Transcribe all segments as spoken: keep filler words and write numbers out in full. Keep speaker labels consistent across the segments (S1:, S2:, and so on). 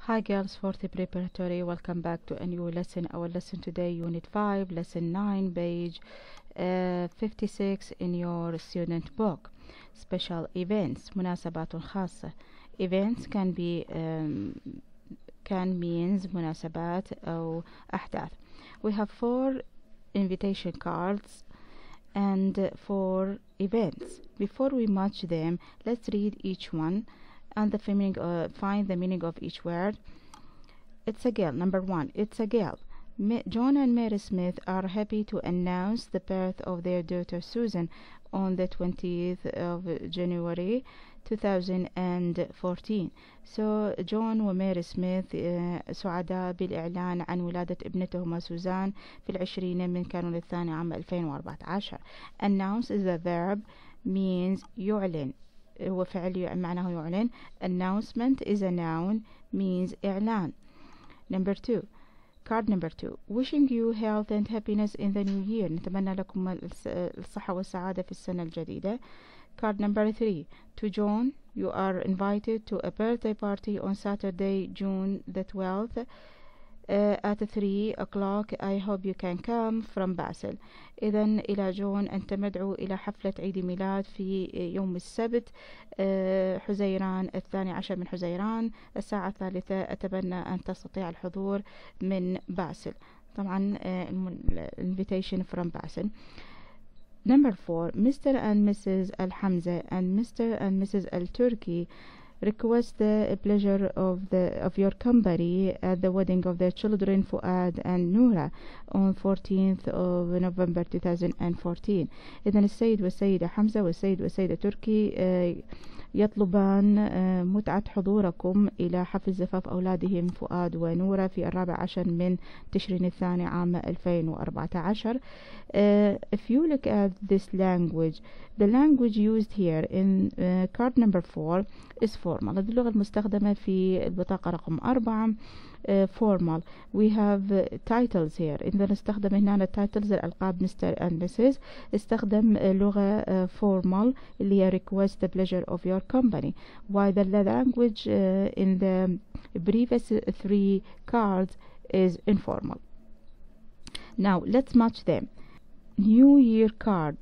S1: Hi girls, fourth preparatory, welcome back to a new lesson. Our lesson today, unit five, lesson nine, page uh, fifty-six in your student book. Special events, مناسبات خاصة. Events can be um, can means مناسبات أو أحداث. We have four invitation cards and four events. Before we match them, let's read each one and the meaning, uh, find the meaning of each word. It's a girl. Number one, it's a girl. Ma John and Mary Smith are happy to announce the birth of their daughter Susan on the twentieth of January two thousand fourteen. So John وماري سميث سعداء بالإعلان عن ولادة ابنتهما سوزان في العشرين من كانون الثاني عام ألفين وأربعة عشر. Announce is a verb, means يعلن، هو فعل معناه يعلن. Announcement is a noun, means إعلان. Number two, card number two, wishing you health and happiness in the new year. نتمنى لكم الصحة والسعادة في السنة الجديدة. Card number three, to John, you are invited to a birthday party on Saturday, June the twelfth uh, at three o'clock. I hope you can come, from Basel. إذن إلى جون أنت مدعو إلى حفلة عيد ميلاد في يوم السبت uh, حزيران الثاني عشر من حزيران الساعة الثالثة. أتمنى أن تستطيع الحضور من باسل. طبعا uh, invitation from Basel. Number four, Mister and Missus Al-Hamza and Mister and Missus Al-Turki request the pleasure of the of your company at the wedding of their children Fuad and Noura on fourteenth of November two thousand fourteen. إذن السيد والسيدة حمزة والسيد والسيدة تركي يطلبان متعة حضوركم إلى حفل زفاف أولادهم فؤاد ونورة في الرابع عشر من تشرين الثاني عام ألفين وأربعة عشر. uh, If you look at this language, the language used here in uh, card number four is formal. اللغة المستخدمة في البطاقة رقم أربعة uh, formal. We have uh, titles here. إذا نستخدم هنا titles الألقاب Mister and Missus استخدم لغة uh, formal اللي هي request the pleasure of your company, while the language uh, in the previous three cards is informal. Now let's match them. New Year card.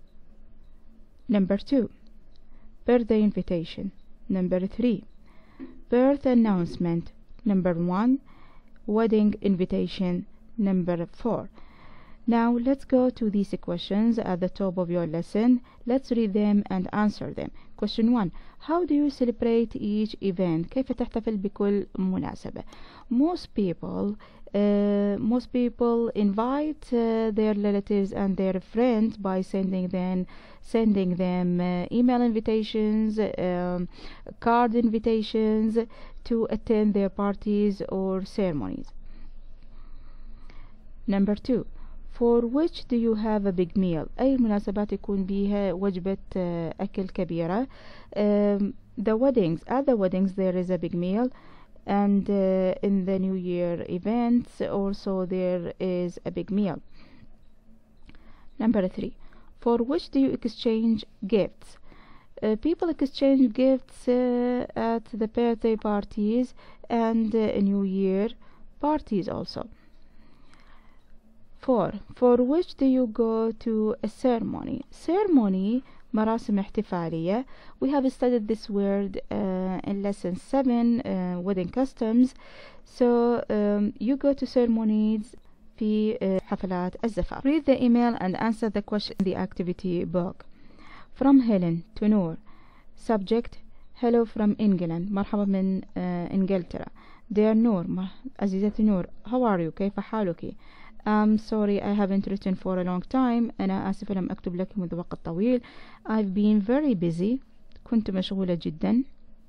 S1: Number two, birthday invitation. Number three, birth announcement. Number one, wedding invitation. Number four. Now let's go to these questions at the top of your lesson. Let's read them and answer them. Question one, how do you celebrate each event? كيف تحتفل بكل مناسبة? Most people uh, most people invite uh, their relatives and their friends by sending them sending them uh, email invitations, um, card invitations to attend their parties or ceremonies. Number two, for which do you have a big meal? أي المناسبات يكون بيها وجبة أكل كبيرة. um, The weddings, at the weddings there is a big meal, and uh, in the New Year events also there is a big meal. Number three, for which do you exchange gifts? Uh, people exchange gifts uh, at the birthday parties and uh, New Year parties also. Four, for which do you go to a ceremony? Ceremony, مراسم احتفالية. We have studied this word uh, in lesson seven, uh, wedding customs. So um, you go to ceremonies في uh, حفلات الزفاف. Read the email and answer the question in the activity book. From Helen to Noor. Subject, hello from England. مرحبا من uh, إنجلترا. Dear Noor, عزيزتي نور, how are you? كيف حالك? I'm sorry I haven't written for a long time. أنا آسفة لم أكتب لك منذ وقت طويل. I've been very busy. كنت مشغولة جدا.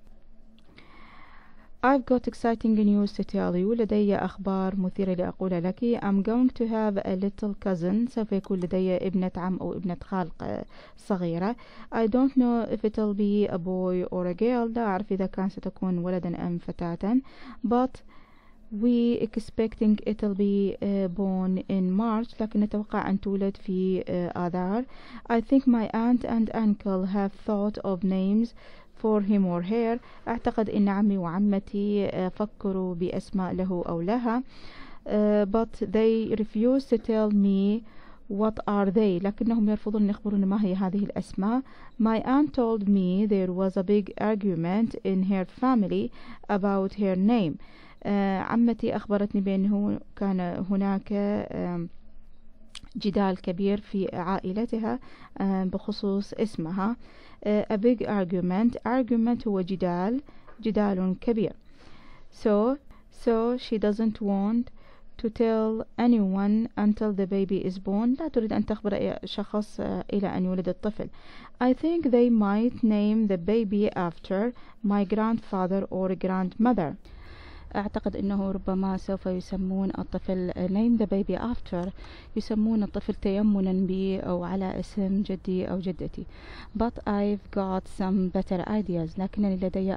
S1: I've got exciting news to tell you. لدي أخبار مثيرة لأقول لك. I'm going to have a little cousin. سوف يكون لدي ابنة عم أو ابنة خال صغيرة. I don't know if it'll be a boy or a girl. لا أعرف إذا كان ستكون ولدا أم فتاة. But we expecting it'll be uh, born in March. لكن نتوقع أن تولد في uh, آذار. I think my aunt and uncle have thought of names for him or her. أعتقد إن عمي وعمتي فكروا بأسماء له أو لها. uh, but they refuse to tell me what are they. لكنهم يرفضون أن يخبرون ما هي هذه الأسماء. My aunt told me there was a big argument in her family about her name. uh, عمتي أخبرتني بأنه كان هناك uh, جدال كبير في عائلتها uh, بخصوص اسمها. uh, a big argument. argument هو جدال جدال كبير. so so she doesn't want to tell anyone until the baby is born. لا تريد أن تخبر أي شخص إلى أن يولد الطفل. I think they might name the baby after my grandfather or grandmother. أعتقد أنه ربما سوف يسمون الطفل name the baby after يسمون الطفل تيمنا بي أو على اسم جدي أو جدتي. But I've got some better ideas. لكنني لدي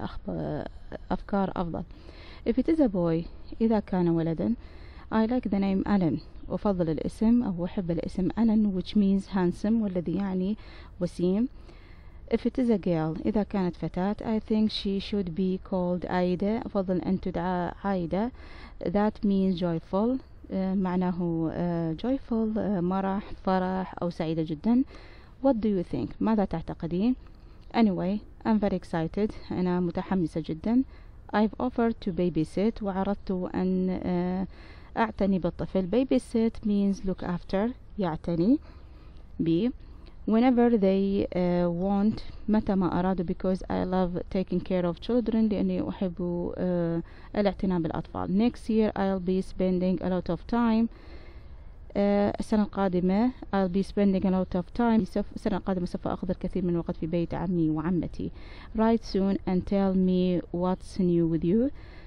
S1: أفكار أفضل. If it is a boy إذا كان ولدا I like the name Alan. أفضل الاسم أو أحب الاسم Alan which means handsome والذي يعني وسيم. If it is a girl إذا كانت فتاة I think she should be called Aida. أفضل أن تدعى عايدة. That means joyful. uh, معناه uh, joyful uh, مرح فرح أو سعيدة جدا. What do you think؟ ماذا تعتقدين؟ Anyway I'm very excited. أنا متحمسة جدا. I've offered to babysit. وعرضت أن uh, أعتني بالطفل. babysit means look after يعتني ب. whenever they uh, want متى ما أرادوا because I love taking care of children لأني أحب uh, الاعتناء بالأطفال. next year I'll be spending a lot of time. uh, السنة القادمة I'll be spending a lot of time. السنة القادمة سوف أخذ الكثير من الوقت في بيت عمي وعمتي. write soon and tell me what's new with you.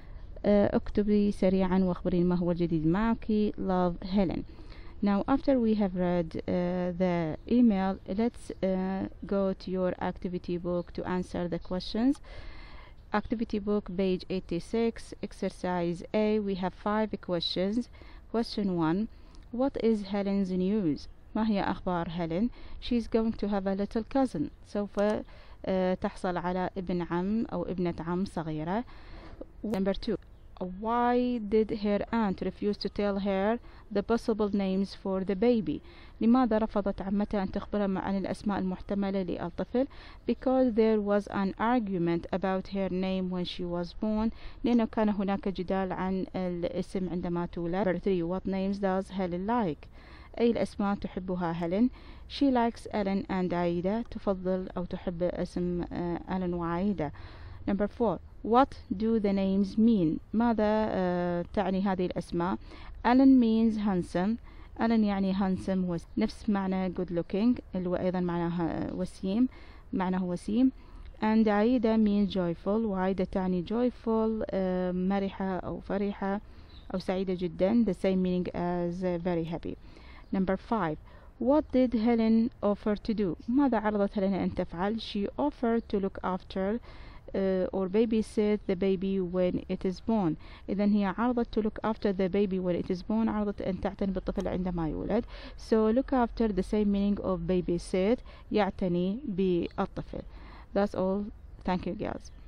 S1: اكتبي سريعا واخبريني ما هو الجديد معك. love Helen. Now after we have read uh, the email let's uh, go to your activity book to answer the questions. Activity book page eighty-six exercise A. We have five questions. Question one. What is Helen's news؟ ما هي أخبار هيلين؟ She's going to have a little cousin. سوف uh, تحصل على ابن عم أو ابنة عم صغيرة. Number two. Why did her aunt refuse to tell her the possible names for the baby؟ لماذا رفضت عمتها أن تخبرها عن الأسماء المحتملة للطفل؟ Because there was an argument about her name when she was born. لأنه كان هناك جدال عن الاسم عندما تولد. Number three. What names does Helen like؟ أي الأسماء تحبها هيلين؟ She likes Ellen and Aida. تفضل أو تحب اسم ألين وعايدة. Number four. What do the names mean؟ ماذا uh, تعني هذه الأسماء؟ Alan means handsome. Alan يعني handsome نفس معنى good looking اللي هو أيضا معناها وسيم معناه وسيم. and عايدة means joyful. وعايدة تعني joyful uh, مرحة أو فرحة أو سعيدة جدا. the same meaning as uh, very happy. Number five. What did Helen offer to do؟ ماذا عرضت هيلين أن تفعل؟ She offered to look after Uh, or babysit the baby when it is born. إذن هي عرضت to look after the baby when it is born. عرضت أن تعتني بالطفل عندما يولد. So look after the same meaning of babysit يعتني بالطفل. That's all. Thank you guys.